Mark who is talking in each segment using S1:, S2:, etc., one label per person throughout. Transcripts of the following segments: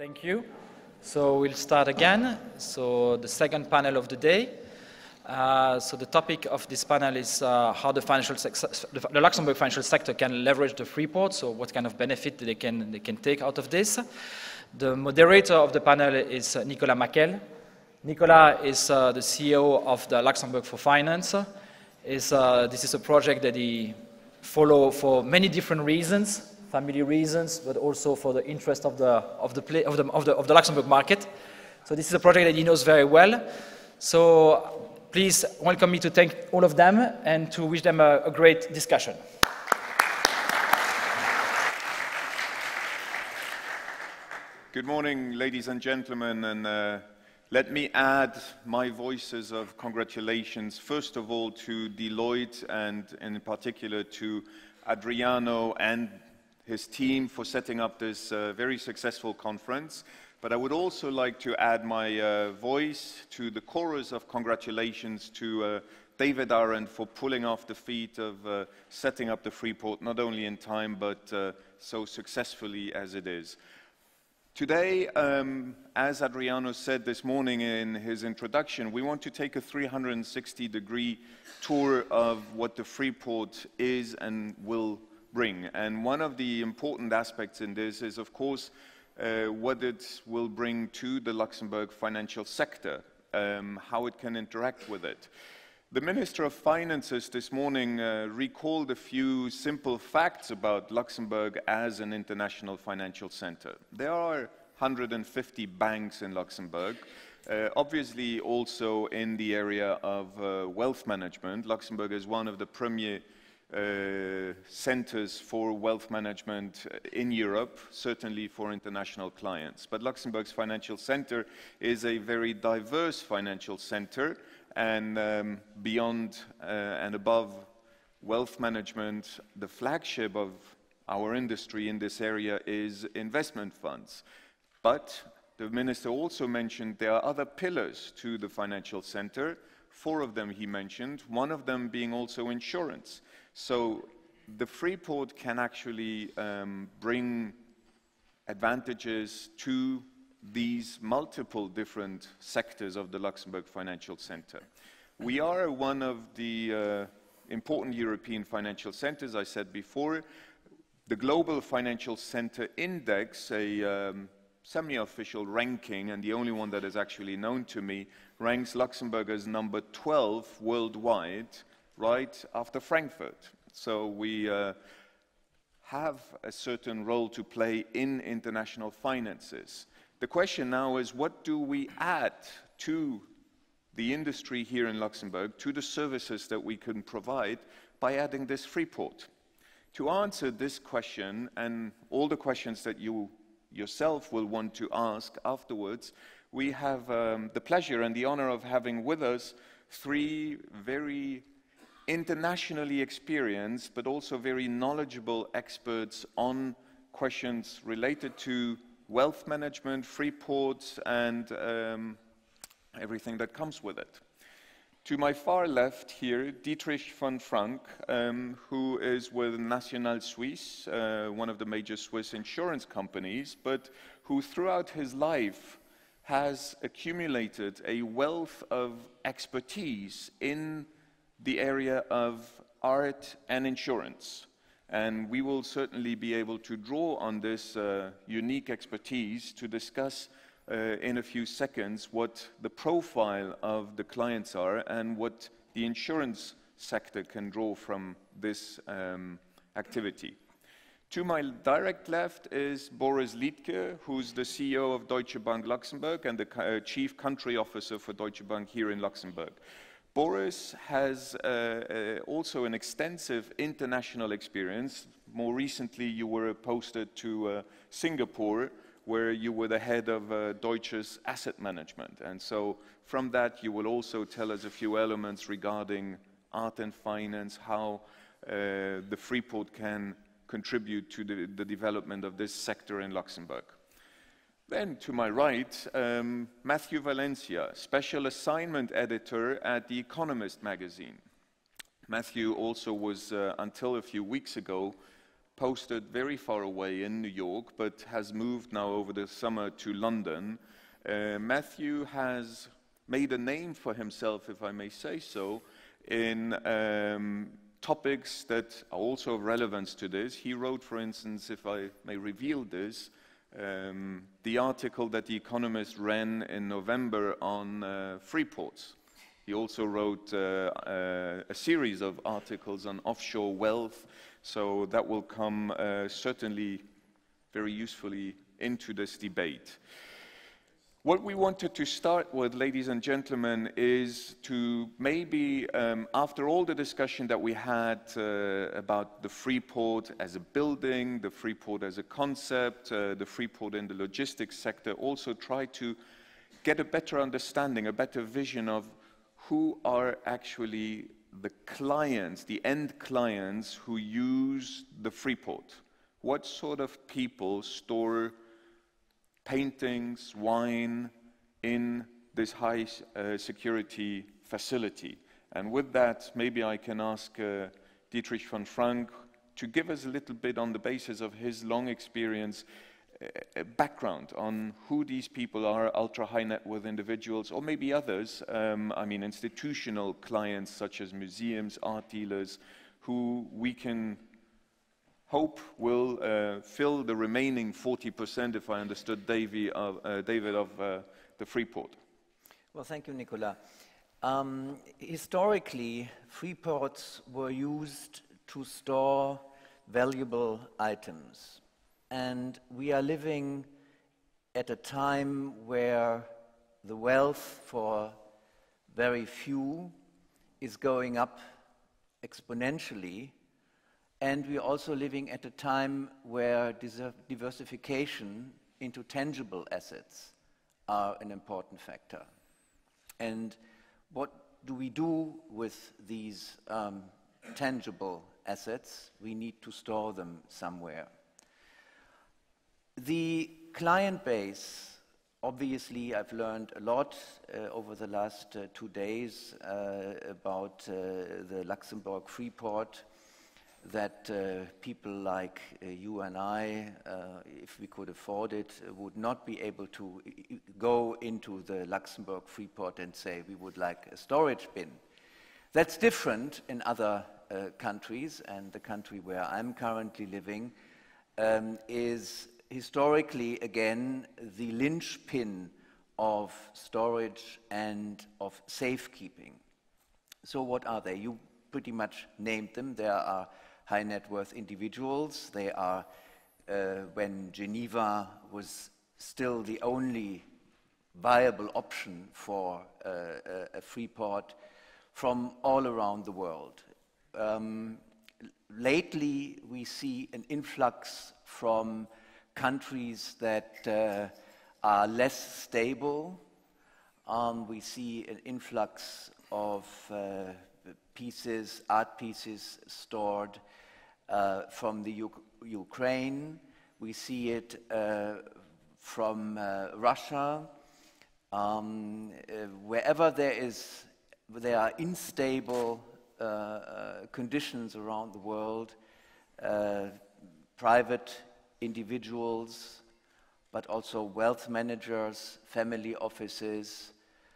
S1: Thank you. So we'll start again. So the second panel of the day. So the topic of this panel is how the Luxembourg financial sector can leverage the free port. So what kind of benefit they can take out of this. The moderator of the panel is Nicolas Maquel. Nicolas is the CEO of the Luxembourg for Finance. This is a project that he follows for many different reasons. Family reasons, but also for the interest of the Luxembourg market. So this is a project that he knows very well. So please welcome me to thank all of them and to wish them a great discussion.
S2: Good morning, ladies and gentlemen, and let me add my voices of congratulations, first of all, to Deloitte and in particular to Adriano and his team for setting up this very successful conference. But I would also like to add my voice to the chorus of congratulations to David Arendt for pulling off the feat of setting up the Freeport, not only in time, but so successfully as it is. Today, as Adriano said this morning in his introduction, we want to take a 360-degree tour of what the Freeport is and will bring. And one of the important aspects in this is, of course, what it will bring to the Luxembourg financial sector, how it can interact with it. The Minister of Finances this morning recalled a few simple facts about Luxembourg as an international financial center. There are 150 banks in Luxembourg, obviously also in the area of wealth management. Luxembourg is one of the premier centers for wealth management in Europe, certainly for international clients. But Luxembourg's financial center is a very diverse financial center, and beyond and above wealth management, the flagship of our industry in this area is investment funds. But the minister also mentioned there are other pillars to the financial center, 4 of them he mentioned, one of them being also insurance. So the Freeport can actually bring advantages to these multiple different sectors of the Luxembourg financial center. We are one of the important European financial centers, I said before. The Global Financial Center Index, a semi-official ranking, and the only one that is actually known to me, ranks Luxembourg as number 12 worldwide, right after Frankfurt. So we have a certain role to play in international finances. The question now is, what do we add to the industry here in Luxembourg, to the services that we can provide by adding this Freeport? To answer this question, and all the questions that you yourself will want to ask afterwards, we have the pleasure and the honor of having with us 3 very internationally experienced but also very knowledgeable experts on questions related to wealth management, Freeports, and everything that comes with it. To my far left here, Dietrich von Frank, who is with Nationale Suisse, one of the major Swiss insurance companies, but who throughout his life has accumulated a wealth of expertise in the area of art and insurance. And we will certainly be able to draw on this unique expertise to discuss in a few seconds what the profile of the clients are and what the insurance sector can draw from this activity. To my direct left is Boris Liedtke, who's the CEO of Deutsche Bank Luxembourg and the Chief Country Officer for Deutsche Bank here in Luxembourg. Boris has also an extensive international experience. More recently, you were posted to Singapore, where you were the head of Deutsche's asset management. And so from that, you will also tell us a few elements regarding art and finance, how the Freeport can contribute to the development of this sector in Luxembourg. Then to my right, Matthew Valencia, Special Assignment Editor at The Economist magazine. Matthew also was, until a few weeks ago, posted very far away in New York, but has moved now over the summer to London. Matthew has made a name for himself, if I may say so, in topics that are also of relevance to this. He wrote, for instance, if I may reveal this, the article that The Economist ran in November on free ports. He also wrote a series of articles on offshore wealth, so that will come certainly very usefully into this debate. What we wanted to start with, ladies and gentlemen, is to maybe, after all the discussion that we had about the free port as a building, the free port as a concept, the free port in the logistics sector, also try to get a better understanding, a better vision of who are actually the clients, the end clients who use the free port. What sort of people store paintings, wine in this high security facility? And with that, maybe I can ask Dietrich von Frank to give us a little bit, on the basis of his long experience, a background on who these people are, ultra-high net worth individuals, or maybe others, I mean institutional clients such as museums, art dealers, who we can hope will fill the remaining 40%, if I understood David, of the free port.
S3: Well, thank you, Nicolas. Historically, free ports were used to store valuable items. And we are living at a time where the wealth for very few is going up exponentially, and we're also living at a time where diversification into tangible assets are an important factor. And what do we do with these tangible assets? We need to store them somewhere. The client base, obviously, I've learned a lot over the last 2 days about the Luxembourg free port, that people like you and I, if we could afford it, would not be able to go into the Luxembourg free port and say we would like a storage bin. That's different in other countries, and the country where I'm currently living is historically, again, the linchpin of storage and of safekeeping. So what are they? You pretty much named them. There are high net worth individuals. They are, when Geneva was still the only viable option for a free port, from all around the world. Lately, we see an influx from countries that are less stable. We see an influx of pieces, art pieces stored from the Ukraine. We see it from Russia. Wherever there are unstable conditions around the world, private individuals, but also wealth managers, family offices,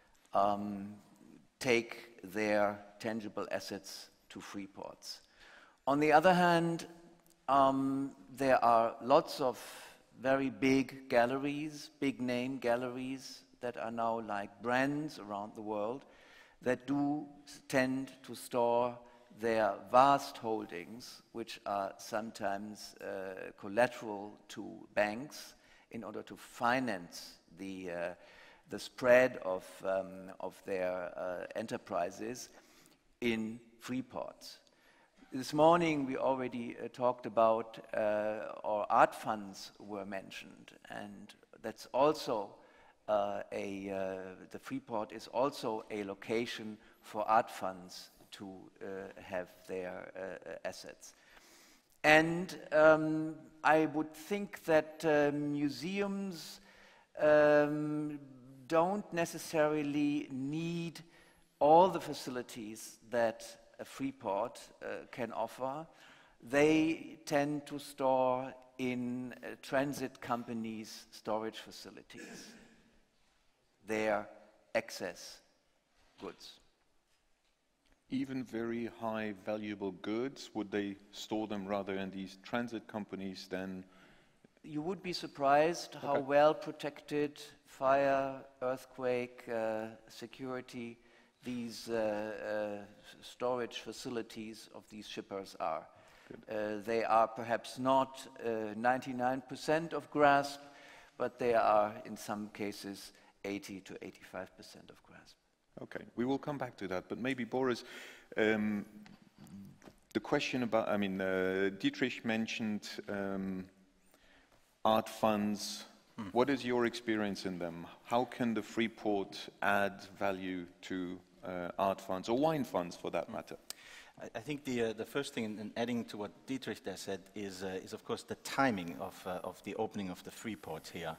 S3: take their tangible assets to free ports. On the other hand, there are lots of very big galleries, big name galleries that are now like brands around the world that do tend to store their vast holdings, which are sometimes collateral to banks, in order to finance the spread of their enterprises in free ports. This morning we already talked about, or art funds were mentioned, and that's also the free port is also a location for art funds to have their assets. And I would think that museums don't necessarily need all the facilities that a free port can offer. they tend to store in transit companies' storage facilities their excess goods.
S2: Even very high valuable goods, would they store them rather in these transit companies than?
S3: You would be surprised how well protected fire, earthquake, security these storage facilities of these shippers are. They are perhaps not 99% of GRASP, but they are in some cases 80 to 85% of GRASP.
S2: Okay, we will come back to that, but maybe Boris, the question about, I mean, Dietrich mentioned art funds. What is your experience in them? How can the Freeport add value to art funds, or wine funds for that matter?
S4: I think the first thing, in adding to what Dietrich there said, is of course the timing of the opening of the Freeport here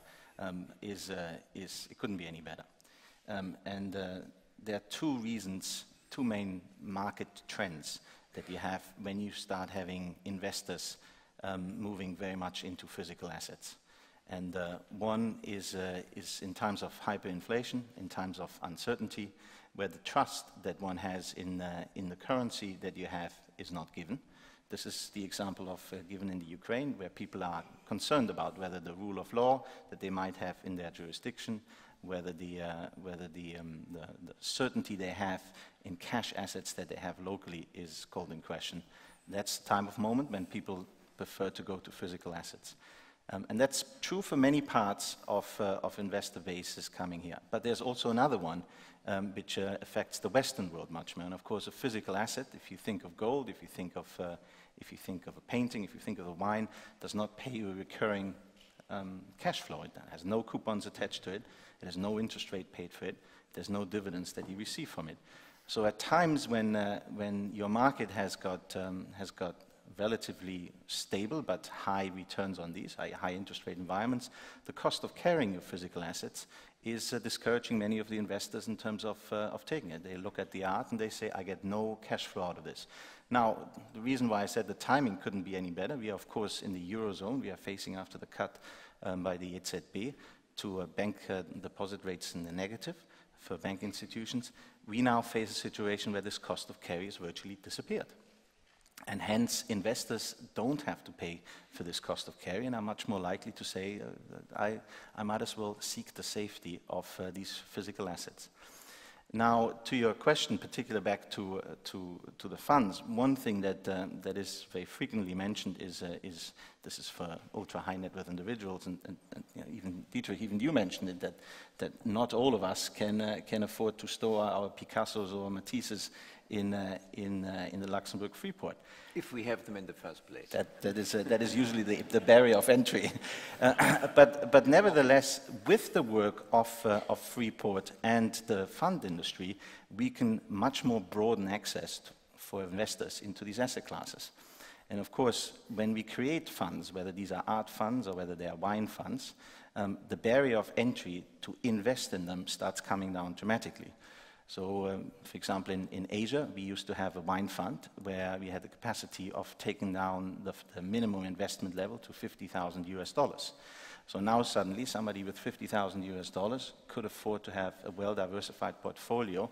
S4: it couldn't be any better. And there are two reasons, two main market trends that you have when you start having investors moving very much into physical assets. And one is in times of hyperinflation, in times of uncertainty, where the trust that one has in the currency that you have is not given. This is the example of given in the Ukraine, where people are concerned about whether the rule of law that they might have in their jurisdiction, whether the certainty they have in cash assets that they have locally is called in question. That's the time of moment when people prefer to go to physical assets. And that's true for many parts of investor bases coming here. But there's also another one which affects the Western world much more. And of course, a physical asset, if you think of gold, if you think of a painting, if you think of a wine, does not pay you a recurring cash flow. It has no coupons attached to it. It has no interest rate paid for it. There's no dividends that you receive from it. So at times when your market has got relatively stable but high returns on these, high interest rate environments, the cost of carrying your physical assets is discouraging many of the investors in terms of taking it. They look at the art and they say, I get no cash flow out of this. Now, the reason why I said the timing couldn't be any better, we are of course in the Eurozone, we are facing after the cut by the EZB to bank deposit rates in the negative for bank institutions. We now face a situation where this cost of carry has virtually disappeared. And hence, investors don't have to pay for this cost of carry and are much more likely to say, I might as well seek the safety of these physical assets. Now, to your question, particularly back to the funds, one thing that is very frequently mentioned is this is for ultra-high net worth individuals, and you know, even Dietrich, even you mentioned it, that not all of us can afford to store our Picassos or Matisses in the Luxembourg Freeport.
S3: If we have them in the first place.
S4: That is usually the barrier of entry. But nevertheless, with the work of Freeport and the fund industry, we can much more broaden access for investors into these asset classes. And of course, when we create funds, whether these are art funds or whether they are wine funds, the barrier of entry to invest in them starts coming down dramatically. So, for example, in Asia, we used to have a wine fund where we had the capacity of taking down the minimum investment level to $50,000. So now suddenly somebody with $50,000 could afford to have a well-diversified portfolio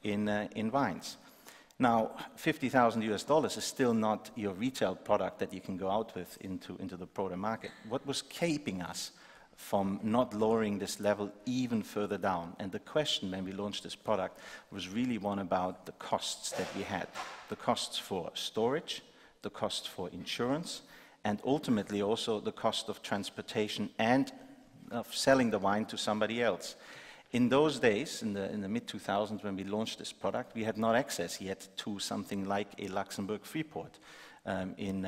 S4: in wines. Now, $50,000 is still not your retail product that you can go out with into the broader market. What was keeping us from not lowering this level even further down? And the question when we launched this product was really one about the costs that we had. The costs for storage, the cost for insurance, and ultimately also the cost of transportation and of selling the wine to somebody else. In those days, in the mid-2000s when we launched this product, we had not access yet to something like a Luxembourg Freeport in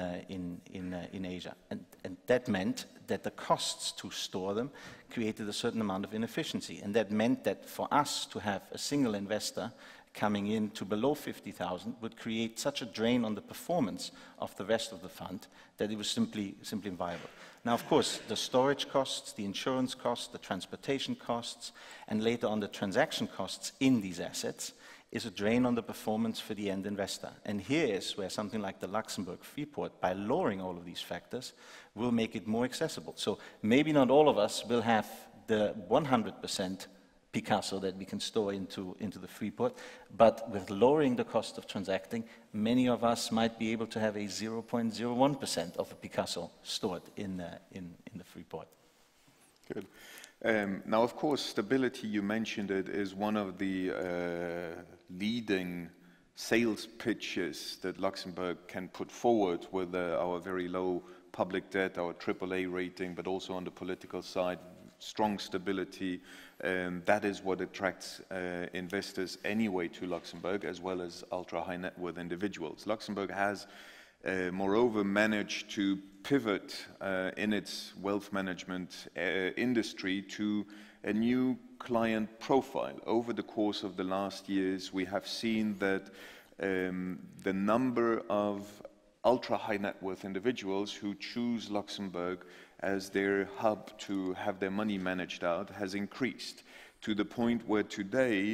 S4: Asia. And that meant that the costs to store them created a certain amount of inefficiency. And that meant that for us to have a single investor coming in to below 50,000 would create such a drain on the performance of the rest of the fund that it was simply inviable. Now, of course, the storage costs, the insurance costs, the transportation costs, and later on the transaction costs in these assets is a drain on the performance for the end investor. And here is where something like the Luxembourg Freeport, by lowering all of these factors, will make it more accessible. So maybe not all of us will have the 100% Picasso that we can store into the Freeport, but with lowering the cost of transacting, many of us might be able to have a 0.01% of a Picasso stored in the Freeport.
S2: Good. Now, of course, stability, you mentioned it, is one of the leading sales pitches that Luxembourg can put forward with our very low public debt, our AAA rating, but also on the political side, strong stability. That is what attracts investors anyway to Luxembourg, as well as ultra-high net worth individuals. Luxembourg has, moreover, managed to pivot in its wealth management industry to a new client profile. Over the course of the last years, we have seen that the number of ultra-high net worth individuals who choose Luxembourg as their hub to have their money managed out has increased to the point where today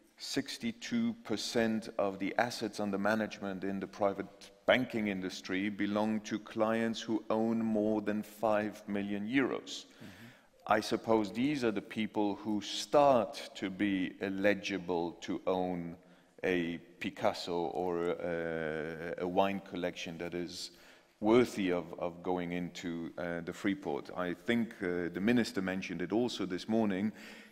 S2: 62% of the assets under management in the private banking industry belong to clients who own more than 5 million euros. I suppose these are the people who start to be eligible to own a Picasso or a wine collection that is worthy of going into the Freeport. I think the minister mentioned it also this morning.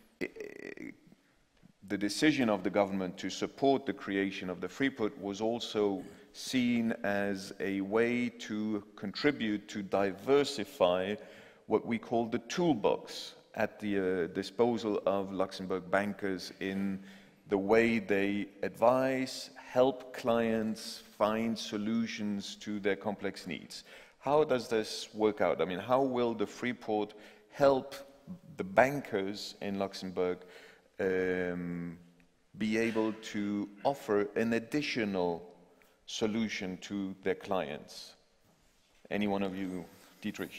S2: The decision of the government to support the creation of the Freeport was also seen as a way to contribute to diversify what we call the toolbox at the disposal of Luxembourg bankers in the way they advise, help clients find solutions to their complex needs. How does this work out? I mean, how will the Freeport help the bankers in Luxembourg be able to offer an additional solution to their clients? Any one of you, Dietrich?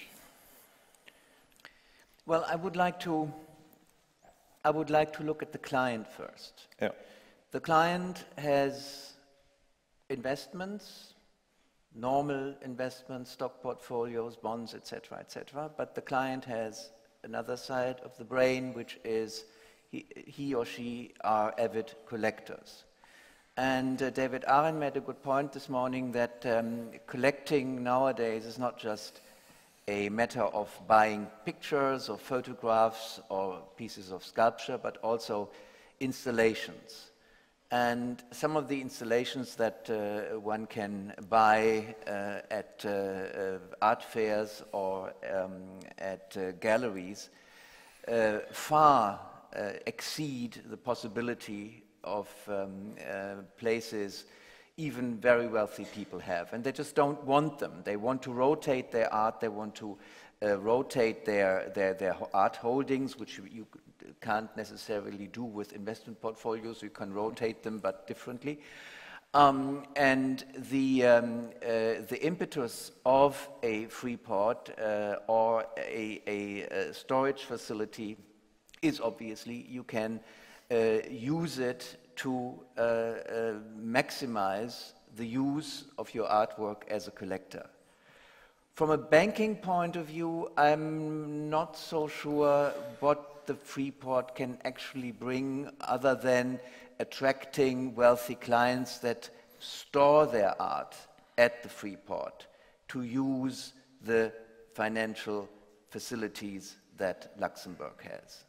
S3: Well, I would like to look at the client first.
S2: Yeah.
S3: The client has investments, normal investments, stock portfolios, bonds, etc., but the client has another side of the brain, which is he or she are avid collectors. And David Aren made a good point this morning that collecting nowadays is not just a matter of buying pictures or photographs or pieces of sculpture, but also installations. And some of the installations that one can buy at art fairs or at galleries far exceed the possibility of places even very wealthy people have. And they just don't want them. They want to rotate their art, they want to rotate their art holdings, which you can't necessarily do with investment portfolios. You can rotate them, but differently. And the impetus of a Freeport or a storage facility is obviously you can use it to maximize the use of your artwork as a collector. From a banking point of view, I'm not so sure what the Freeport can actually bring other than attracting wealthy clients that store their art at the Freeport to use the financial facilities that Luxembourg has.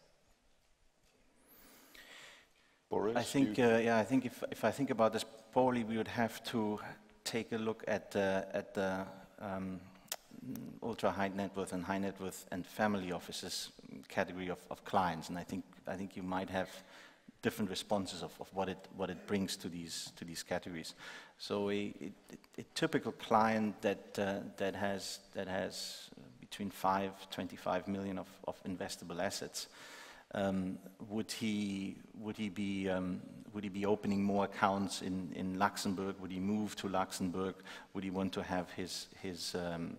S2: Boris,
S4: I think, I think if I think about this, probably we would have to take a look at the ultra high net worth and high net worth and family offices category of clients, and I think you might have different responses of what it brings to these categories. So a typical client that has between 25 million of investable assets. Would he be opening more accounts in Luxembourg? Would he move to Luxembourg? Would he want to have his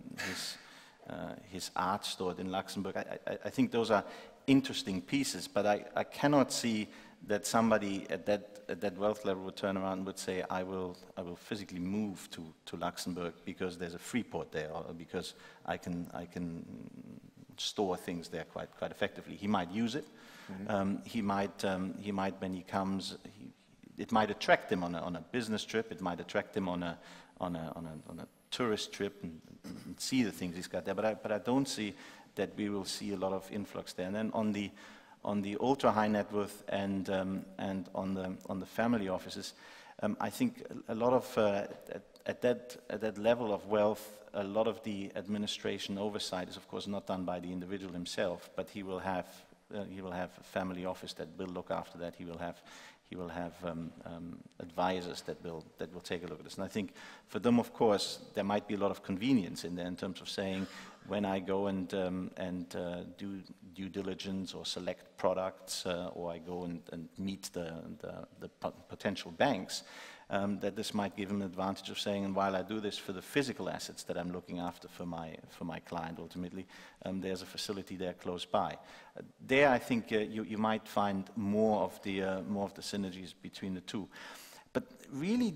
S4: art stored in Luxembourg? I think those are interesting pieces, but I cannot see that somebody at that wealth level would turn around and would say, I will physically move to Luxembourg because there's a free port there, or because I can store things there quite effectively. He might use it. He might when he comes, it might attract him on a business trip. It might attract him on a tourist trip and see the things he's got there. But I don't see that we will see a lot of influx there. And then on the ultra high net worth and on the family offices, I think a lot of at that level of wealth, a lot of the administration oversight is of course not done by the individual himself, but he will have a family office that will look after that. He will have advisors that will take a look at this. And I think for them, of course, there might be a lot of convenience in there in terms of saying, when I go and do due diligence or select products, or I go and meet the potential banks, that this might give them an advantage of saying, and while I do this for the physical assets that I'm looking after for my client ultimately, there's a facility there close by. There, I think you might find more of the synergies between the two. But really,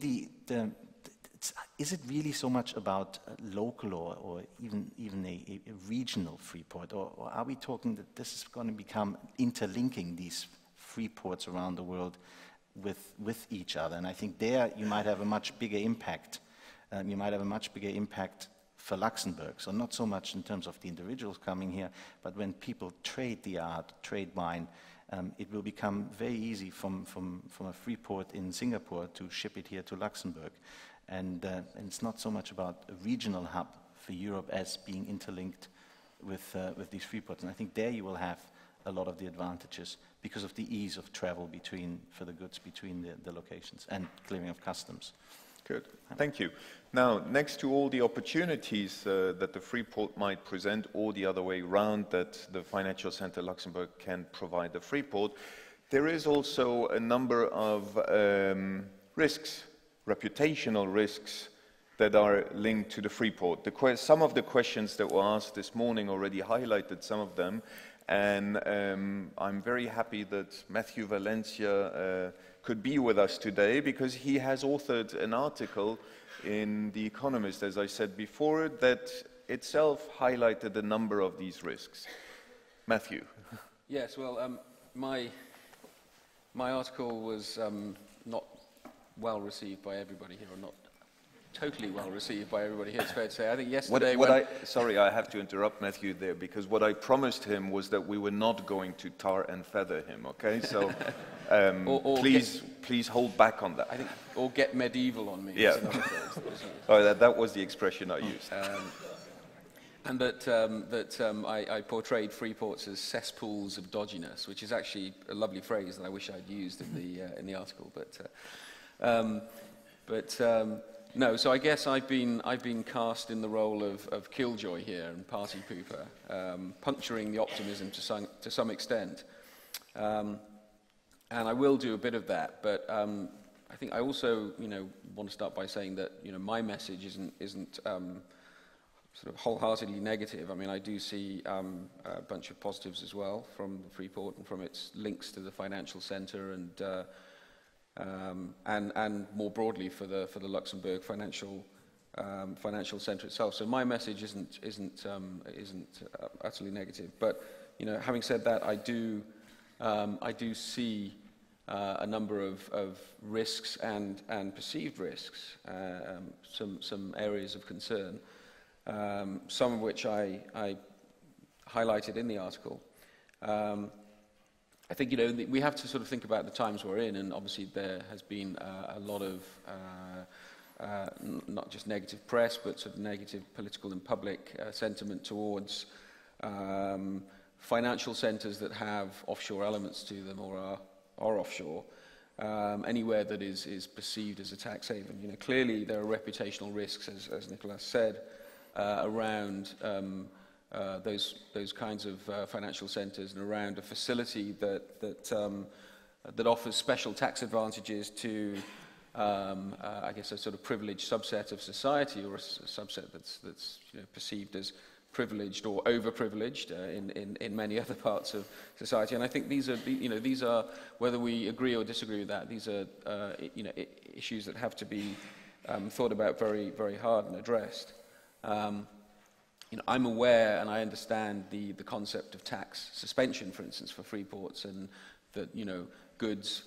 S4: is it really so much about local or even a regional free port, or are we talking that this is going to become interlinking these free ports around the world with each other? And I think there you might have a much bigger impact. You might have a much bigger impact for Luxembourg. So not so much in terms of the individuals coming here, but when people trade the art, trade wine, it will become very easy from a free port in Singapore to ship it here to Luxembourg. And it's not so much about a regional hub for Europe as being interlinked with these free ports. And I think there you will have a lot of the advantages because of the ease of travel for the goods between the locations and clearing of customs.
S2: Good, thank you. Now, next to all the opportunities that the free port might present, or the other way around, that the Financial Center Luxembourg can provide the free port, there is also a number of risks, reputational risks, that are linked to the free port. Some of the questions that were asked this morning already highlighted some of them, and I'm very happy that Matthew Valencia could be with us today, because he has authored an article in The Economist, as I said before, that itself highlighted a number of these risks. Matthew.
S5: Yes, well, my article was not well received by everybody here, or not totally well received by everybody here, it's fair to say. I think yesterday
S2: sorry, I have to interrupt Matthew there, because what I promised him was that we were not going to tar and feather him, okay? So please hold back on that.
S5: I think, or get medieval on me.
S2: Yeah. Oh, that was the expression I used.
S5: And that I portrayed free ports as cesspools of dodginess, which is actually a lovely phrase that I wish I'd used in the article. No, so I guess I've been cast in the role of killjoy here and party pooper, puncturing the optimism to some extent, and I will do a bit of that. But I think I also want to start by saying that my message isn't sort of wholeheartedly negative. I mean, I do see a bunch of positives as well from the free port and from its links to the financial centre and more broadly for the Luxembourg financial centre itself. So my message isn't utterly negative. But having said that, I do see a number of risks and perceived risks, some areas of concern, some of which I highlighted in the article. I think we have to sort of think about the times we're in, and obviously there has been a lot of not just negative press, but sort of negative political and public sentiment towards financial centres that have offshore elements to them or are offshore. Anywhere that is perceived as a tax haven. Clearly there are reputational risks, as Nicolas said, around those kinds of financial centres and around a facility that offers special tax advantages to, I guess, a sort of privileged subset of society, or a subset that's perceived as privileged or overprivileged in many other parts of society. And I think these are, whether we agree or disagree with that, these are issues that have to be thought about very, very hard and addressed. I'm aware and I understand the concept of tax suspension, for instance, for free ports, and that goods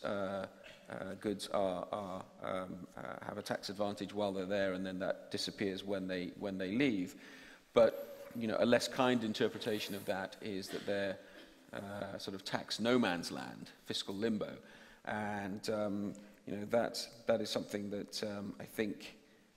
S5: have a tax advantage while they're there, and then that disappears when they leave. But a less kind interpretation of that is that they're sort of tax no man's land, fiscal limbo, and that is something that I think,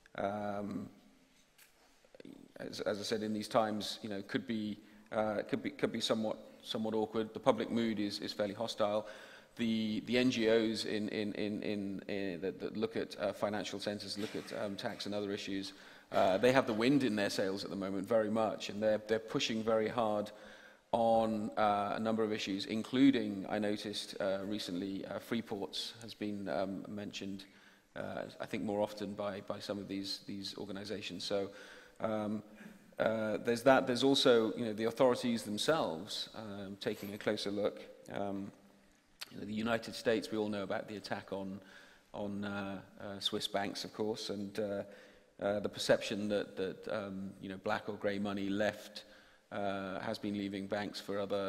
S5: as I said, in these times, could be somewhat awkward. The public mood is fairly hostile. The NGOs that look at financial centres, look at tax and other issues, they have the wind in their sails at the moment very much, and they're pushing very hard on a number of issues, including, I noticed recently, free ports has been mentioned, I think more often by some of these organisations. So there's that. There's also the authorities themselves taking a closer look. The United States, we all know about the attack on Swiss banks, of course, and the perception that black or grey money has been leaving banks for other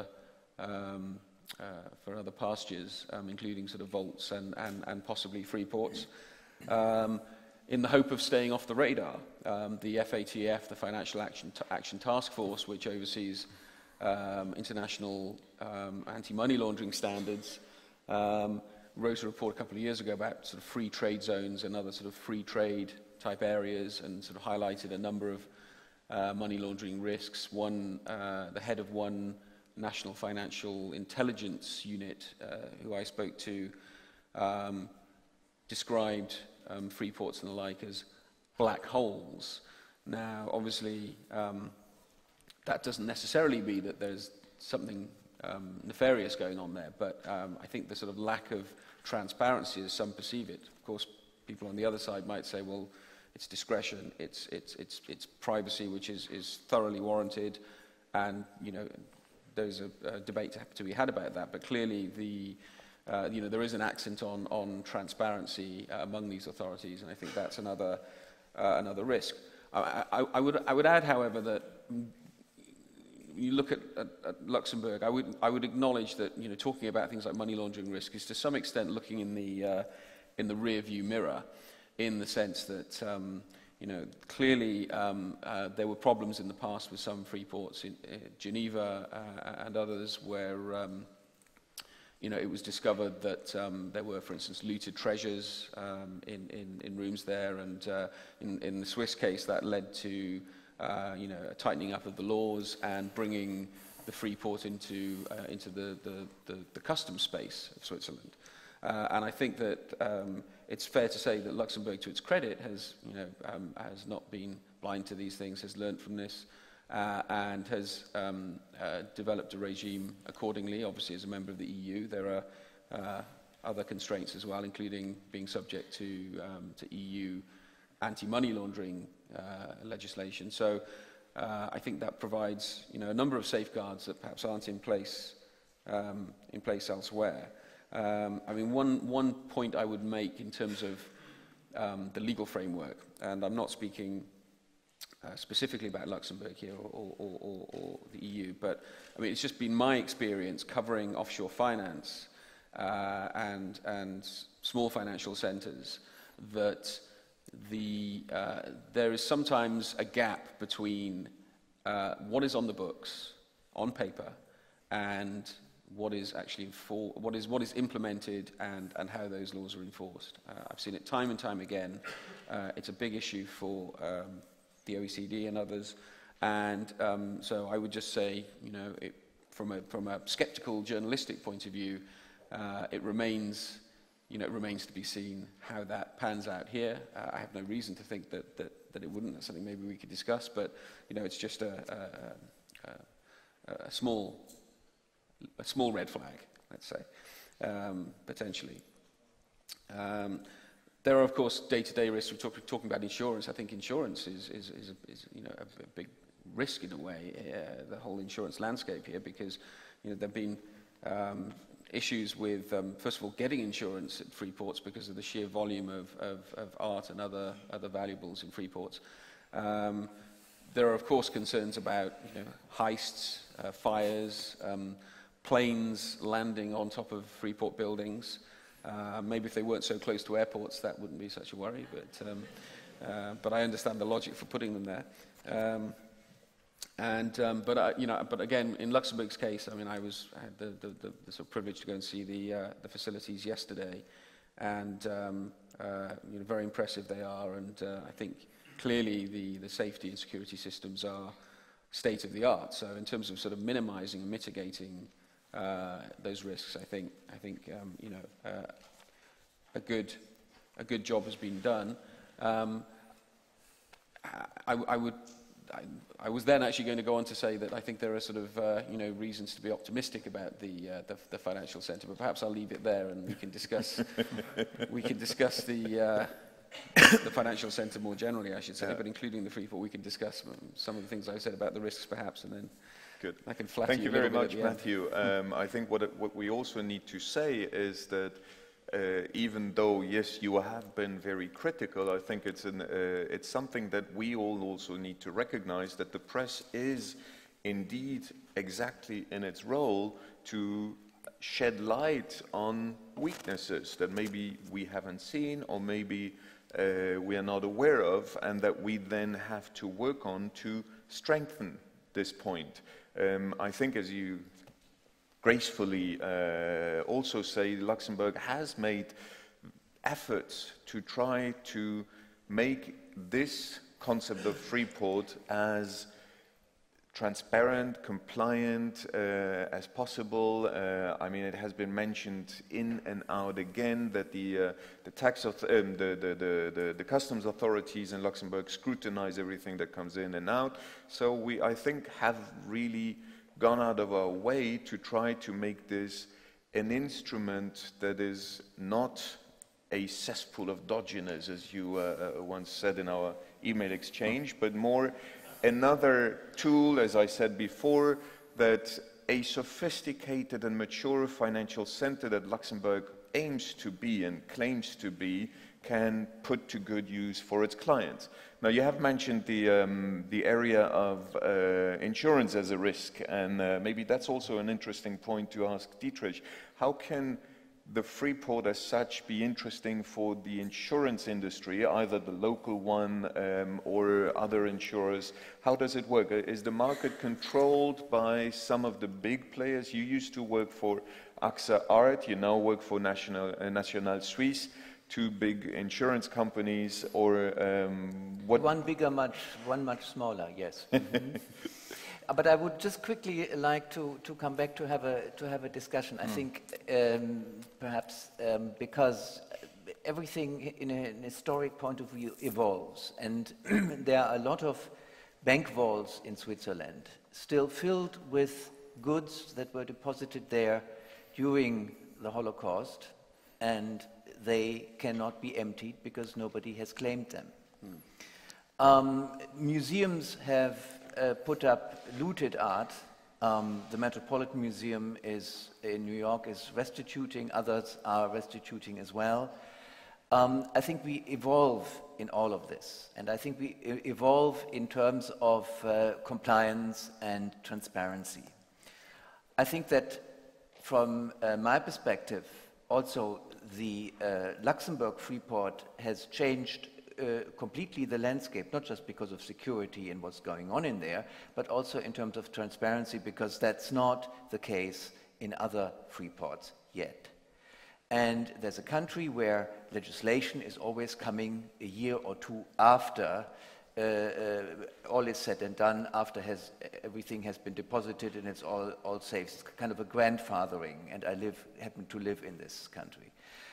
S5: pastures, including sort of vaults and possibly free ports, in the hope of staying off the radar. The FATF, the Financial Action Task Force, which oversees international anti-money laundering standards, wrote a report a couple of years ago about sort of free trade zones and other sort of free trade type areas, and sort of highlighted a number of money laundering risks. The head of one national financial intelligence unit, who I spoke to, described free ports and the like as black holes. Now, obviously, that doesn't necessarily mean that there's something nefarious going on there, but I think the sort of lack of transparency, as some perceive it. Of course, people on the other side might say, well, it's discretion, it's privacy, which is thoroughly warranted, and there's a debate to be had about that. But clearly, there is an accent on transparency among these authorities, and I think that's another risk. I would add, however, that you look at Luxembourg, I would acknowledge that talking about things like money laundering risk is to some extent looking in the rear view mirror, in the sense that clearly there were problems in the past with some free ports in Geneva and others, where it was discovered that there were, for instance, looted treasures in rooms there, and in the Swiss case that led to a tightening up of the laws and bringing the free port into the customs space of Switzerland. And I think that it's fair to say that Luxembourg, to its credit, has not been blind to these things, has learnt from this, and has developed a regime accordingly. Obviously, as a member of the EU, there are other constraints as well, including being subject to EU anti-money laundering legislation. So I think that provides a number of safeguards that perhaps aren't in place elsewhere. I mean, one point I would make in terms of the legal framework, and I'm not speaking specifically about Luxembourg here or the EU, but I mean, it's just been my experience covering offshore finance and small financial centres that there is sometimes a gap between what is on the books, on paper, and what is actually what is implemented and how those laws are enforced. I've seen it time and time again. It's a big issue for the OECD and others, and so I would just say, from a skeptical journalistic point of view, it remains to be seen how that pans out here. I have no reason to think that it wouldn't. That's something maybe we could discuss, but it's just a small red flag, let's say, potentially. There are, of course, day-to-day risks. We're talking about insurance. I think insurance is a big risk in a way, the whole insurance landscape here, because there have been issues with, first of all, getting insurance at free ports because of the sheer volume of art and other valuables in free ports. There are, of course, concerns about heists, fires, planes landing on top of free port buildings. Maybe if they weren't so close to airports, that wouldn't be such a worry, but I understand the logic for putting them there. But again, in Luxembourg's case, I mean, I had the sort of privilege to go and see the facilities yesterday, and very impressive they are, and I think clearly the safety and security systems are state of the art. So in terms of sort of minimizing and mitigating those risks, I think a good job has been done. I was then actually going to go on to say that I think there are sort of reasons to be optimistic about the financial centre, but perhaps I'll leave it there and we can discuss the financial centre more generally, I should say, but including the free port, we can discuss some of the things I said about the risks perhaps, and then
S2: good.
S5: I can flatter
S2: Thank you
S5: a
S2: very
S5: little
S2: much,
S5: bit at the end.
S2: Matthew. I think what we also need to say is that even though, yes, you have been very critical, I think it's something that we all also need to recognize, that the press is indeed exactly in its role to shed light on weaknesses that maybe we haven't seen or maybe we are not aware of, and that we then have to work on to strengthen this point. I think, as you gracefully also say, Luxembourg has made efforts to try to make this concept of free port as transparent, compliant as possible. I mean, it has been mentioned in and out again that the customs authorities in Luxembourg scrutinize everything that comes in and out. So we, I think, have really gone out of our way to try to make this an instrument that is not a cesspool of dodginess, as you once said in our email exchange, but more another tool, as I said before, that a sophisticated and mature financial center that Luxembourg aims to be and claims to be can put to good use for its clients. Now, you have mentioned the area of insurance as a risk, and maybe that's also an interesting point to ask Dietrich. How can the free port as such be interesting for the insurance industry, either the local one or other insurers? How does it work? Is the market controlled by some of the big players? You used to work for AXA Art, you now work for National Suisse, two big insurance companies, or what?
S3: One bigger, one much smaller, yes. Mm-hmm. But I would just quickly like to come back to have a discussion. I think perhaps because everything in an historic point of view evolves, and there are a lot of bank vaults in Switzerland still filled with goods that were deposited there during the Holocaust, and they cannot be emptied because nobody has claimed them. Museums have put up looted art. The Metropolitan Museum in New York is restituting, others are restituting as well. I think we evolve in all of this, and I think we evolve in terms of compliance and transparency. I think that from my perspective, also the Luxembourg free port has changed completely the landscape, not just because of security and what's going on in there, but also in terms of transparency, because that's not the case in other free ports yet. And there's a country where legislation is always coming a year or two after all is said and done, after everything has been deposited and it's all safe. It's kind of a grandfathering, and I happen to live in this country.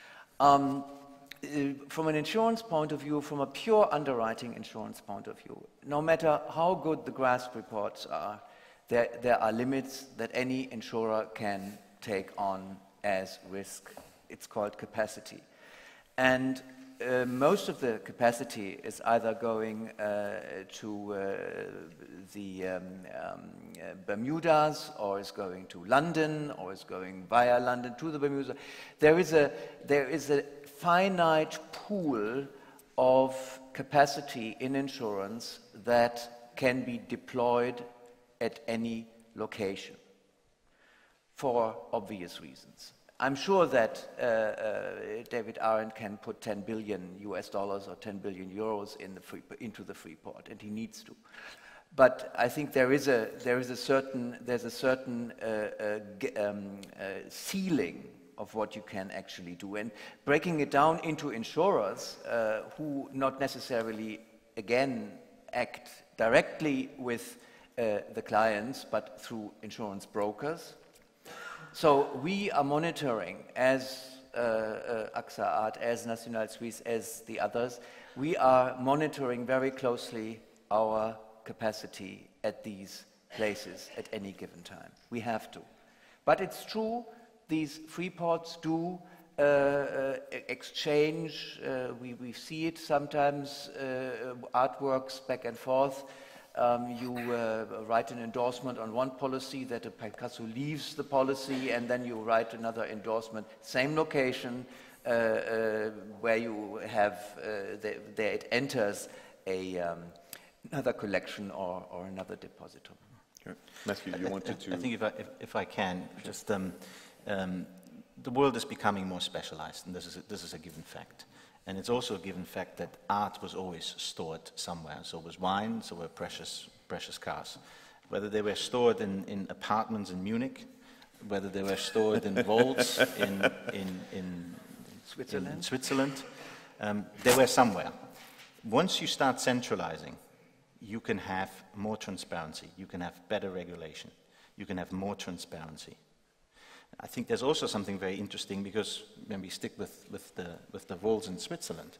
S3: From an insurance point of view, from a pure underwriting insurance point of view, no matter how good the GRASP reports are, there are limits that any insurer can take on as risk. It's called capacity. And most of the capacity is either going to the Bermudas, or is going to London, or is going via London to the Bermudas. There is a finite pool of capacity in insurance that can be deployed at any location for obvious reasons. I'm sure that David Arendt can put $10 billion US dollars or 10 billion euros into the Freeport, and he needs to. But I think there's a certain ceiling of what you can actually do, and breaking it down into insurers who not necessarily again act directly with the clients, but through insurance brokers. So we are monitoring, as AXA Art, as National Suisse, as the others, we are monitoring very closely our capacity at these places at any given time. We have to. But it's true, these free ports do exchange, we see it sometimes, artworks back and forth. You write an endorsement on one policy that a Picasso leaves the policy, and then you write another endorsement, same location, where you have, there it enters another collection or another depositor.
S2: Okay. Matthew, you wanted to...
S4: I think if I can, just the world is becoming more specialized, and this is a given fact. And it's also a given fact that art was always stored somewhere. So was wine, so were precious cars. Whether they were stored in apartments in Munich, whether they were stored in vaults in Switzerland, they were somewhere. Once you start centralizing, you can have more transparency, you can have better regulation, you can have more transparency. I think there's also something very interesting, because when we stick with the vaults in Switzerland,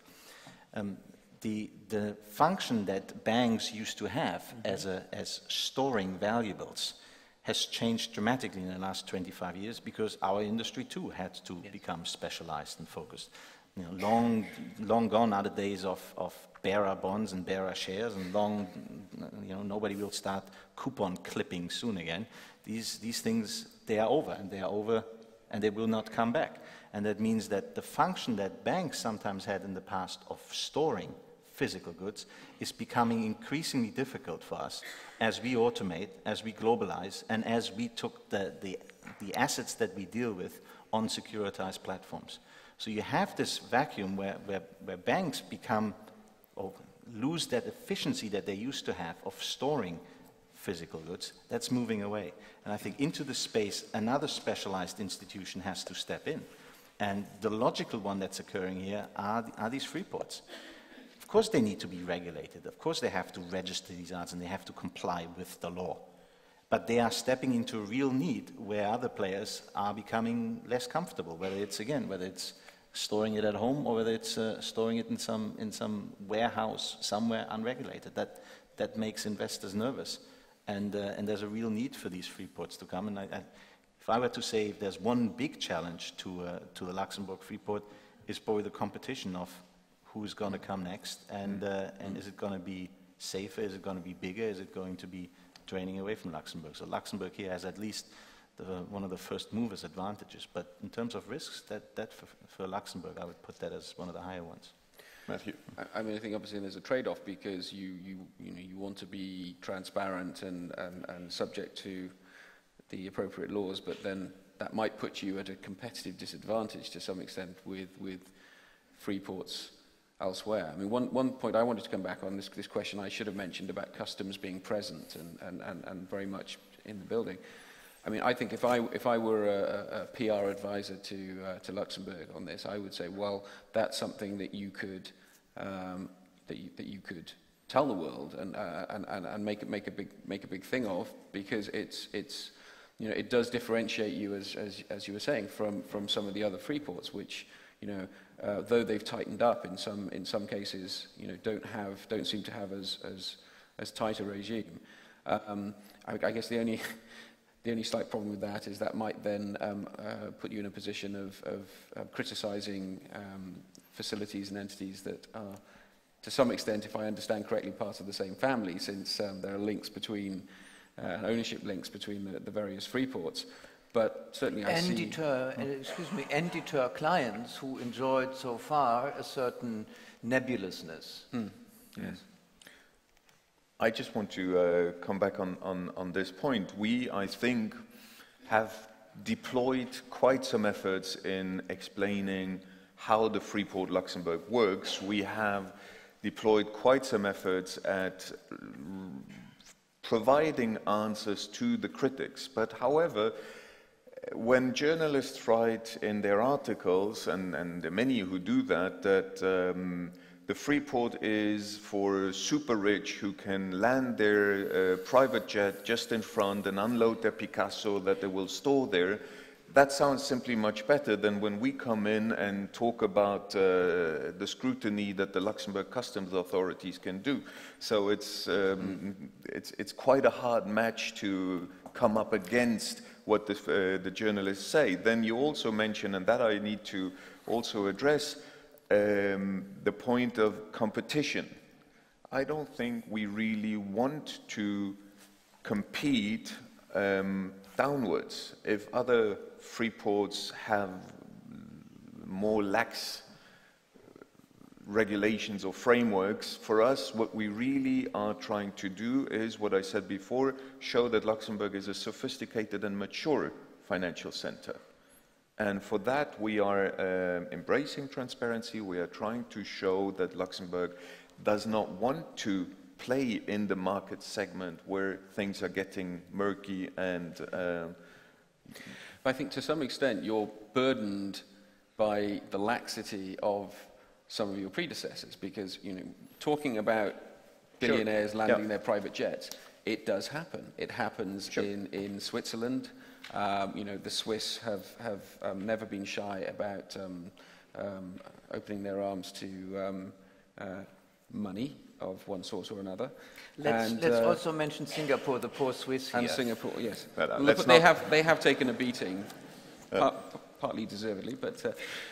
S4: the function that banks used to have as storing valuables has changed dramatically in the last 25 years, because our industry too had to become specialized and focused. You know, long gone are the days of bearer bonds and bearer shares, and nobody will start coupon clipping soon again. These things, they are over, and they will not come back. And that means that the function that banks sometimes had in the past of storing physical goods is becoming increasingly difficult for us as we automate, as we globalize, and as we took the assets that we deal with on securitized platforms. So you have this vacuum where banks become, or lose that efficiency that they used to have of storing physical goods. That's moving away. And I think into the space, another specialized institution has to step in. And the logical one that's occurring here are these free ports. Of course they need to be regulated. Of course they have to register these arts, and they have to comply with the law. But they are stepping into a real need where other players are becoming less comfortable, whether it's storing it at home, or whether it's storing it in some warehouse somewhere unregulated. That makes investors nervous. And there's a real need for these free ports to come. And if I were to say if there's one big challenge to the Luxembourg free port, is probably the competition of who's going to come next, and is it going to be safer, is it going to be bigger, is it going to be draining away from Luxembourg? So Luxembourg here has at least one of the first movers advantages. But in terms of risks, that for Luxembourg, I would put that as one of the higher ones.
S2: Matthew.
S5: I mean, I think obviously there's a trade-off, because you want to be transparent and subject to the appropriate laws, but then that might put you at a competitive disadvantage to some extent with free ports elsewhere. I mean, one point I wanted to come back on, this question I should have mentioned about customs being present and very much in the building. I mean, I think if I were a PR advisor to Luxembourg on this, I would say, well, that's something that you could that you could tell the world and make a big thing of, because it's it does differentiate you, as you were saying, from some of the other free ports, which though they've tightened up in some cases, don't seem to have as tight a regime. I guess the only slight problem with that is that might then put you in a position of criticizing facilities and entities that are, to some extent, if I understand correctly, part of the same family, since there are links between, ownership links between the various free ports. But certainly I see...
S3: and deter clients who enjoyed so far a certain nebulousness.
S5: Yes.
S2: I just want to come back on this point. We, I think, have deployed quite some efforts in explaining how the Freeport Luxembourg works. We have deployed quite some efforts at providing answers to the critics. But however, when journalists write in their articles, and there are many who do that, the Freeport is for super rich who can land their private jet just in front and unload their Picasso that they will store there, that sounds simply much better than when we come in and talk about the scrutiny that the Luxembourg customs authorities can do. So it's quite a hard match to come up against what the journalists say. Then you also mention, and that I need to also address, the point of competition. I don't think we really want to compete downwards. If other free ports have more lax regulations or frameworks, for us what we really are trying to do is what I said before, show that Luxembourg is a sophisticated and mature financial center. And for that we are embracing transparency. We are trying to show that Luxembourg does not want to play in the market segment where things are getting murky and
S5: I think to some extent you're burdened by the laxity of some of your predecessors, because, you know, talking about billionaires landing their private jets, it does happen. It happens in Switzerland. You know, the Swiss have never been shy about opening their arms to money of one sort or another.
S3: Let's also mention Singapore, the poor Swiss here.
S5: And Singapore, yes.
S2: But
S5: they have taken a beating, partly deservedly, but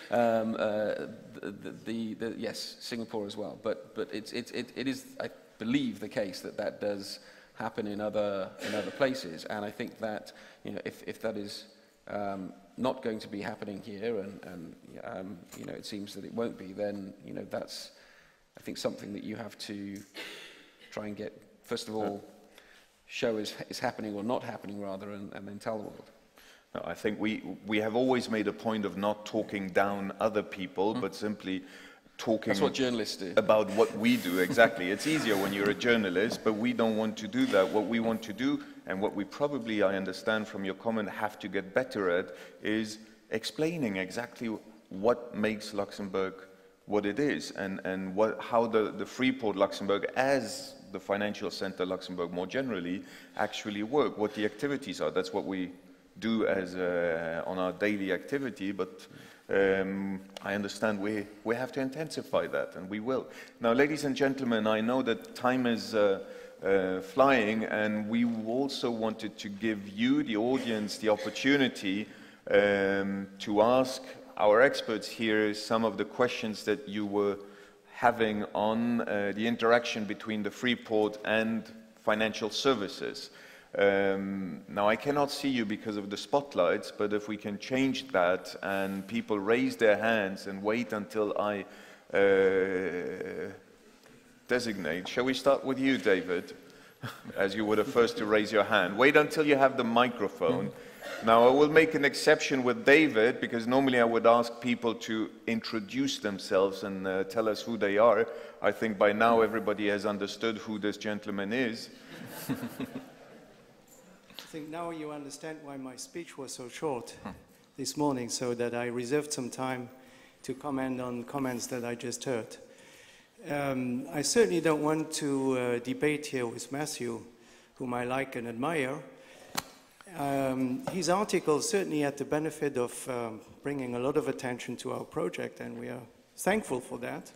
S5: yes, Singapore as well. But it is, I believe, the case that does happen in other places, and I think that, you know, if that is not going to be happening here, and you know, it seems that it won't be, then, you know, that's, I think, something that you have to try and get, first of all, show is happening or not happening, rather, and then tell the world.
S2: No, I think we have always made a point of not talking down other people, but simply talking.
S5: That's what journalists do.
S2: About what we do, exactly. It's easier when you're a journalist, but we don't want to do that. What we want to do, and what we probably, I understand from your comment, have to get better at, is explaining exactly what makes Luxembourg what it is, and how the Freeport Luxembourg, as the financial center Luxembourg more generally, actually work, what the activities are. That's what we do as on our daily activity, but I understand we have to intensify that, and we will. Now, ladies and gentlemen, I know that time is flying, and we also wanted to give you, the audience, the opportunity to ask our experts here some of the questions that you were having on the interaction between the Freeport and financial services. Now, I cannot see you because of the spotlights, but if we can change that and people raise their hands and wait until I designate. Shall we start with you, David, as you were the first to raise your hand? Wait until you have the microphone. Now, I will make an exception with David, because normally I would ask people to introduce themselves and tell us who they are. I think by now everybody has understood who this gentleman is.
S6: I think now you understand why my speech was so short this morning, so that I reserved some time to comment on comments that I just heard. I certainly don't want to debate here with Matthew, whom I like and admire. His article certainly had the benefit of bringing a lot of attention to our project, and we are thankful for that.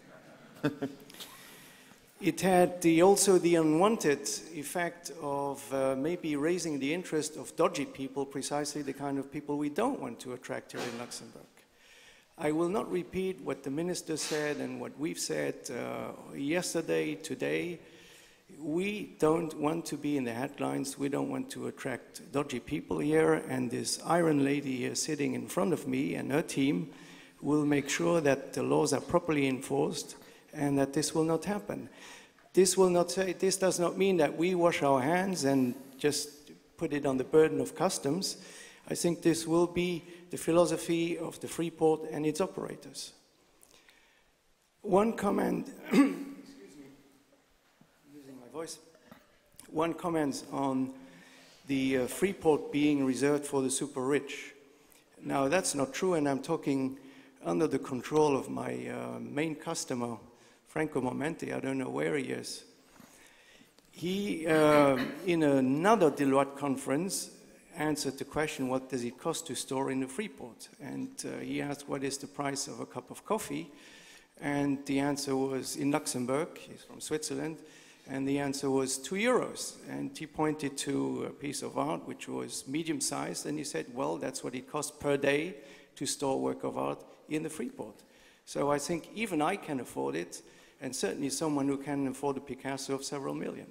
S6: It had also the unwanted effect of maybe raising the interest of dodgy people, precisely the kind of people we don't want to attract here in Luxembourg. I will not repeat what the minister said and what we've said yesterday, today. We don't want to be in the headlines. We don't want to attract dodgy people here. And this iron lady here sitting in front of me and her team will make sure that the laws are properly enforced and that this will not happen. This does not mean that we wash our hands and just put it on the burden of customs. I think this will be the philosophy of the Freeport and its operators. One comment, excuse me, I'm losing my voice. One comment on the Freeport being reserved for the super rich. Now that's not true, and I'm talking under the control of my main customer, Franco Momenti. I don't know where he is. He, in another Deloitte conference, answered the question, what does it cost to store in the Freeport? And he asked, what is the price of a cup of coffee? And the answer was, in Luxembourg, he's from Switzerland, and the answer was €2. And he pointed to a piece of art which was medium-sized, and he said, well, that's what it costs per day to store a work of art in the Freeport. So I think even I can afford it, and certainly someone who can afford a Picasso of several million.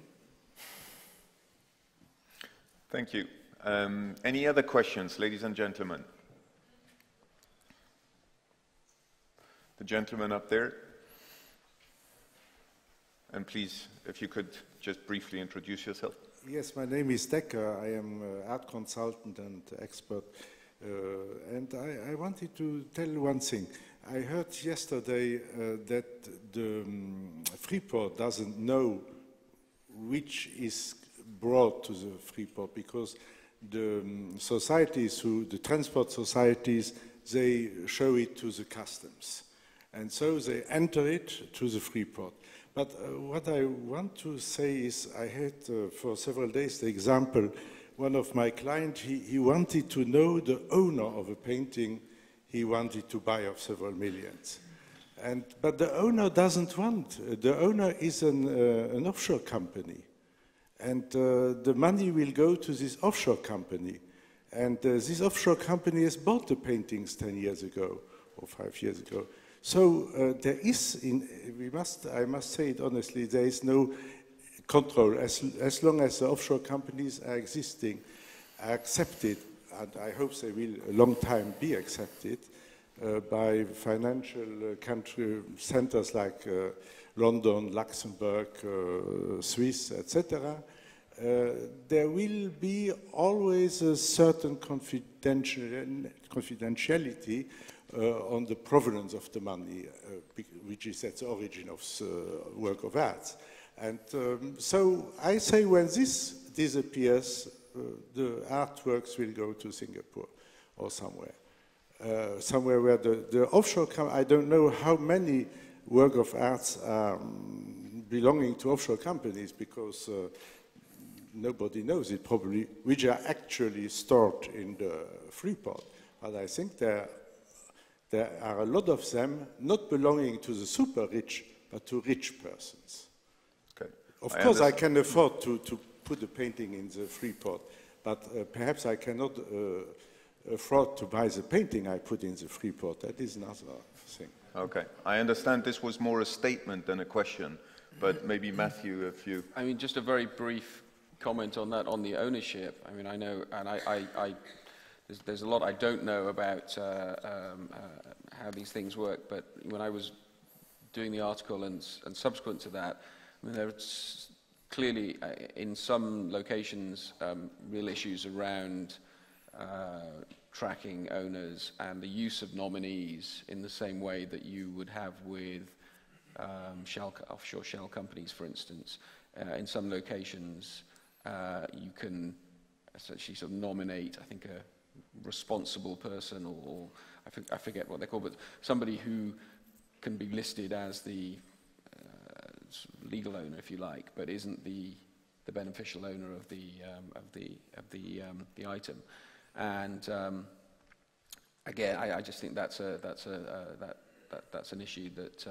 S2: Thank you. Any other questions, ladies and gentlemen? The gentleman up there. And please, if you could just briefly introduce yourself.
S7: Yes, my name is Decker. I am an art consultant and expert. And I wanted to tell one thing. I heard yesterday that the Freeport doesn't know which is brought to the Freeport because the societies, the transport societies, they show it to the customs. And so they enter it to the Freeport. But what I want to say is I had for several days the example, one of my clients, he wanted to know the owner of a painting he wanted to buy of several millions. But the owner doesn't want. The owner is an offshore company. And the money will go to this offshore company. And this offshore company has bought the paintings 10 years ago or 5 years ago. So there is, I must say it honestly, there is no control. As long as the offshore companies are existing, are accepted, and I hope they will a long time be accepted by financial country centers like London, Luxembourg, Swiss, etc., there will be always a certain confidentiality on the provenance of the money, which is at the origin of the work of art. And so I say when this disappears, the artworks will go to Singapore or somewhere. Somewhere where the offshore, I don't know how many work of arts are belonging to offshore companies because nobody knows it probably, which are actually stored in the Freeport. But I think there are a lot of them not belonging to the super rich, but to rich persons.
S2: Okay.
S7: Of course, I can afford to put a painting in the Freeport, but perhaps I cannot afford to buy the painting I put in the Freeport. That is another thing.
S2: Okay. I understand this was more a statement than a question, but maybe Matthew, if you...
S5: I mean, just a very brief comment on that, on the ownership. I mean, I know, and there's a lot I don't know about how these things work, but when I was doing the article and subsequent to that, I mean, there's clearly, in some locations, real issues around tracking owners and the use of nominees in the same way that you would have with offshore shell companies, for instance. In some locations, you can essentially sort of nominate, I think, a responsible person, or I forget what they're called, but somebody who can be listed as the legal owner, if you like, but isn't the beneficial owner of the item. And again, I just think that's an issue that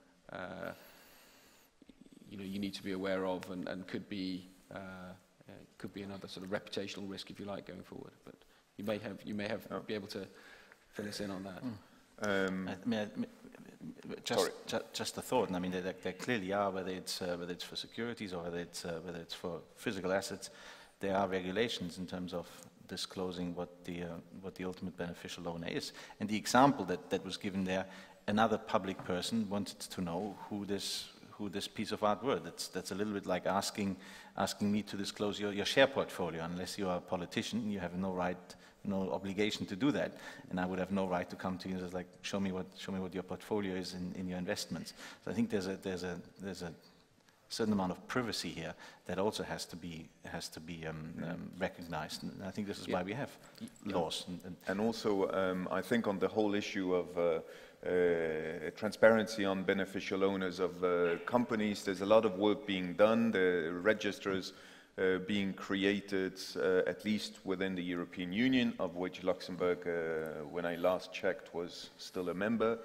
S5: you need to be aware of, and could be another sort of reputational risk, if you like, going forward. But you may be able to fill us in on that.
S4: Just a thought. I mean, there clearly are, whether it's for securities or whether it's for physical assets, there are regulations in terms of disclosing what the ultimate beneficial owner is. And the example that was given there, another public person wanted to know who this piece of art were. That's a little bit like asking me to disclose your share portfolio. Unless you are a politician, you have no right, no obligation to do that. And I would have no right to come to you and just like, show me what your portfolio is in your investments. So I think there's a certain amount of privacy here that also has to be recognized. And I think this is why we have laws.
S2: And also, I think on the whole issue of transparency on beneficial owners of companies, there's a lot of work being done. The registers being created, at least within the European Union, of which Luxembourg, when I last checked, was still a member.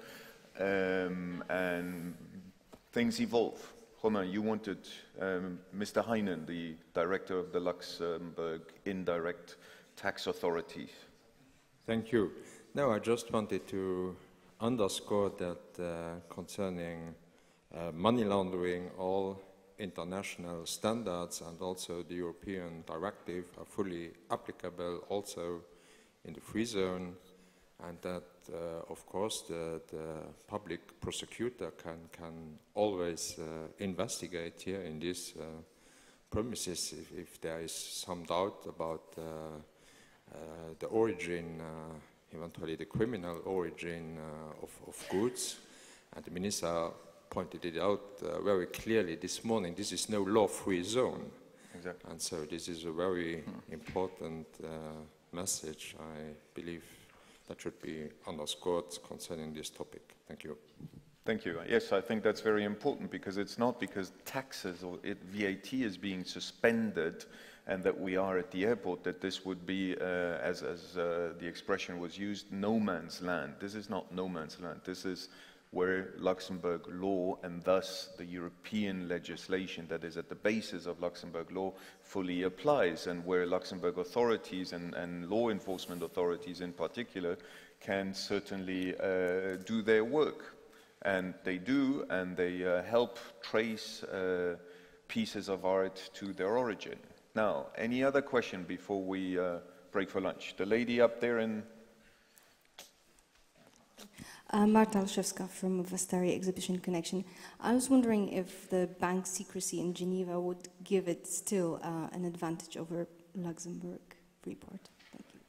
S2: And things evolve. Romain, you wanted Mr. Heinen, the director of the Luxembourg Indirect Tax Authority.
S8: Thank you. No, I just wanted to underscore that concerning money laundering, all international standards and also the European directive are fully applicable also in the free zone, and that of course the public prosecutor can always investigate here in these premises if there is some doubt about the origin, eventually the criminal origin of goods. And the minister pointed it out very clearly this morning. This is no law-free zone. Exactly. And so this is a very important message, I believe, that should be underscored concerning this topic. Thank you.
S2: Thank you. Yes, I think that's very important, because it's not because taxes or VAT is being suspended and that we are at the airport that this would be, as the expression was used, no man's land. This is not no man's land. This is where Luxembourg law and thus the European legislation that is at the basis of Luxembourg law fully applies, and where Luxembourg authorities and law enforcement authorities in particular can certainly do their work. And they do, and they help trace pieces of art to their origin. Now, any other question before we break for lunch? The lady up there in...
S9: Marta Olszewska from Vastari Exhibition Connection. I was wondering if the bank secrecy in Geneva would give it still an advantage over Luxembourg Freeport. Thank you.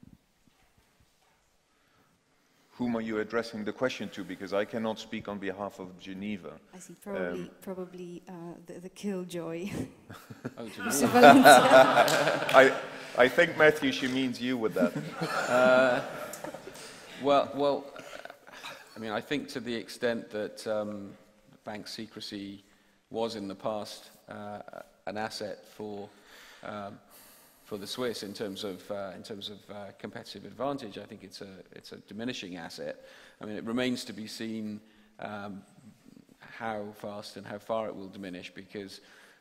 S2: Whom are you addressing the question to? Because I cannot speak on behalf of Geneva.
S9: I see, probably the killjoy.
S2: I think, Matthew, she means you with that.
S5: Well, I mean, I think to the extent that bank secrecy was in the past an asset for the Swiss in terms of competitive advantage, I think it's a diminishing asset. I mean, it remains to be seen how fast and how far it will diminish, because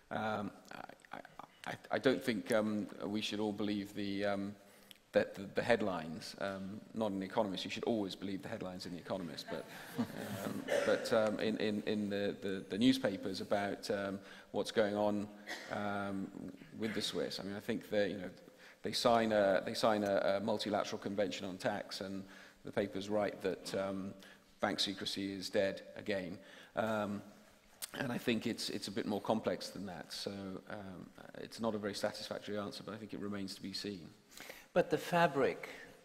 S5: I don't think we should all believe that the headlines, not an economist, you should always believe the headlines in The Economist, but in the newspapers about what's going on with the Swiss. I mean, I think they sign a multilateral convention on tax, and the papers write that bank secrecy is dead again. And I think it's a bit more complex than that. So it's not a very satisfactory answer, but I think it remains to be seen.
S3: But the fabric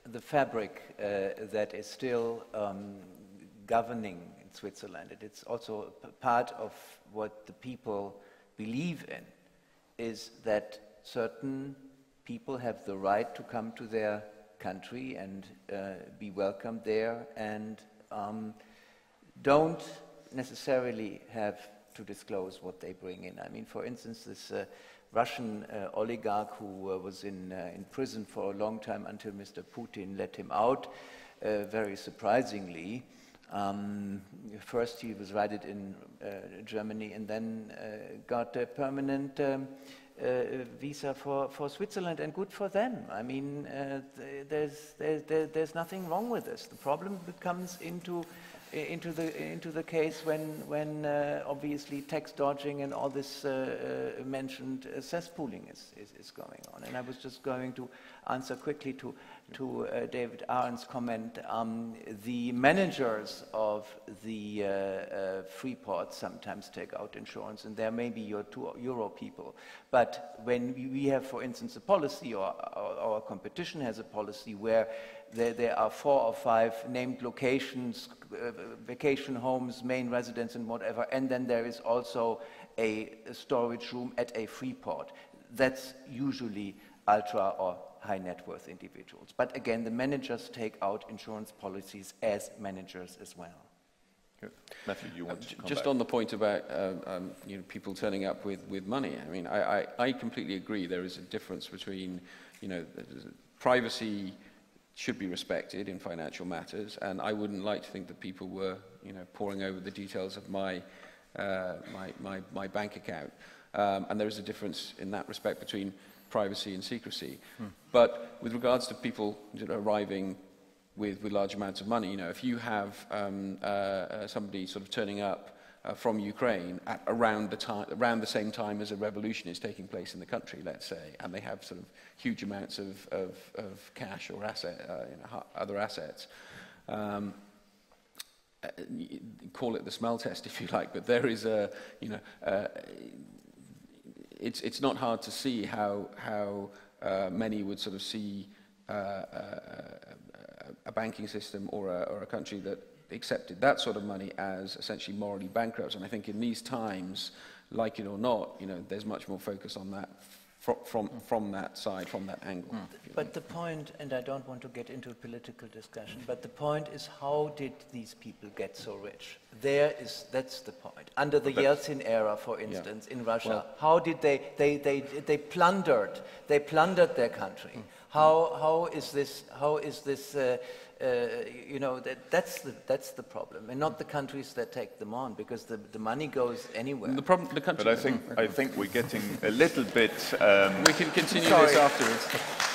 S3: that is still governing in Switzerland, it's also part of what the people believe in, is that certain people have the right to come to their country and be welcomed there, and don't necessarily have to disclose what they bring in. I mean, for instance, this Russian oligarch who was in prison for a long time until Mr. Putin let him out, very surprisingly. First he was righted in Germany and then got a permanent visa for Switzerland, and good for them. I mean, there's nothing wrong with this. The problem comes into the case when obviously tax dodging and all this mentioned cesspooling is going on. And I was just going to answer quickly to David Arendt's comment. The managers of the free ports sometimes take out insurance, and there may be your 2 euro people. But when we have, for instance, a policy, or our competition has a policy where there are 4 or 5 named locations, vacation homes, main residence, and whatever, and then there is also a storage room at a free port. That's usually ultra or high net worth individuals. But again, the managers take out insurance policies as managers as well.
S2: Good. Matthew, you want to come
S5: just
S2: back?
S5: on the point about people turning up with money. I mean, I completely agree. There is a difference between, privacy should be respected in financial matters, and I wouldn't like to think that people were, poring over the details of my bank account. And there is a difference in that respect between privacy and secrecy. But with regards to people arriving with large amounts of money, if you have somebody sort of turning up from Ukraine at around the same time as a revolution is taking place in the country, let's say, and they have sort of huge amounts of cash or other assets. Call it the smell test if you like, but there is it's not hard to see how many would sort of see a banking system or a country that accepted that sort of money as essentially morally bankrupt. And I think in these times, like it or not, there's much more focus on that from that side, from that angle.
S3: But the point, and I don't want to get into a political discussion, but the point is, how did these people get so rich? That's the point. Under the Yeltsin era, for instance, in Russia, how did they plundered their country? How is this that's the problem, and not the countries that take them on, because the money goes anywhere.
S5: The country.
S2: But I think we're getting a little bit.
S5: We can continue this afterwards.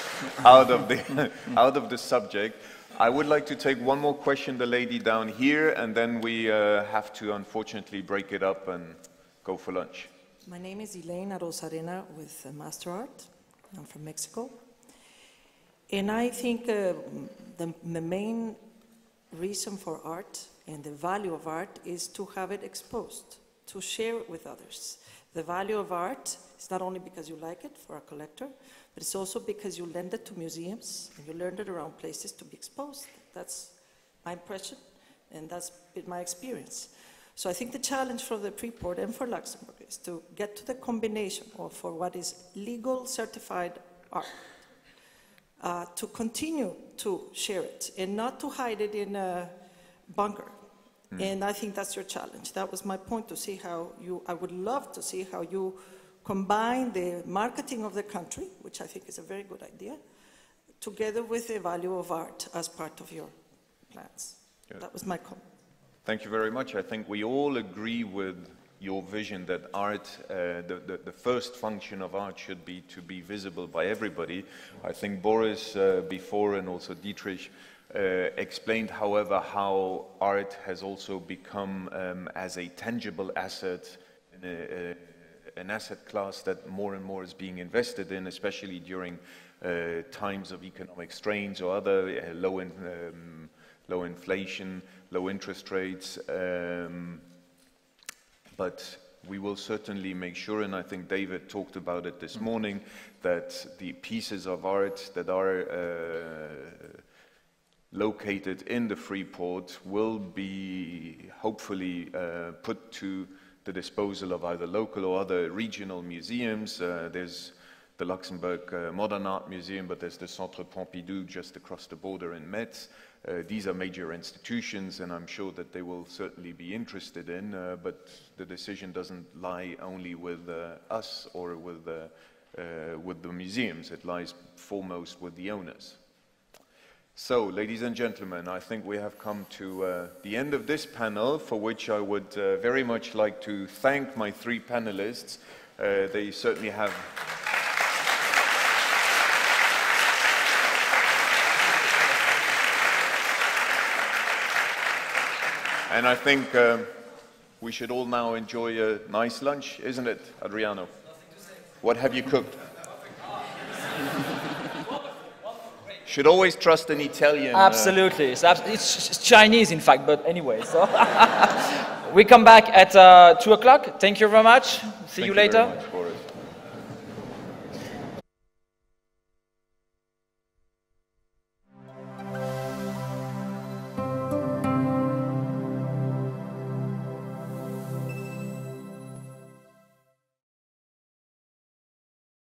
S2: out of the subject. I would like to take one more question, the lady down here, and then we have to unfortunately break it up and go for lunch.
S10: My name is Elena Rosarena with Master Art. I'm from Mexico. And I think the main reason for art and the value of art is to have it exposed, to share it with others. The value of art is not only because you like it for a collector, but it's also because you lend it to museums and you learn it around places to be exposed. That's my impression, and that's been my experience. So I think the challenge for the Freeport and for Luxembourg is to get to the combination of for what is legal certified art, to continue to share it and not to hide it in a bunker. And I think that's your challenge. That was my point, to see how I would love to see how you combine the marketing of the country, which I think is a very good idea, together with the value of art as part of your plans. Good. That was my comment.
S2: Thank you very much. I think we all agree with your vision that art, the first function of art should be to be visible by everybody. I think Boris before, and also Dietrich, explained, however, how art has also become as a tangible asset, an asset class that more and more is being invested in, especially during times of economic strains or other low inflation, low interest rates. But we will certainly make sure, and I think David talked about it this morning, that the pieces of art that are located in the Freeport will be hopefully put to the disposal of either local or other regional museums. There's the Luxembourg Modern Art Museum, but there's the Centre Pompidou just across the border in Metz. These are major institutions, and I'm sure that they will certainly be interested in, but the decision doesn't lie only with us or with the museums. It lies foremost with the owners. So, ladies and gentlemen, I think we have come to the end of this panel, for which I would very much like to thank my three panelists. They certainly have. And I think we should all now enjoy a nice lunch, isn't it, Adriano? What have you cooked? Should always trust an Italian.
S1: Absolutely. It's Chinese, in fact, but anyway. So we come back at 2 o'clock. Thank you very much. See you later.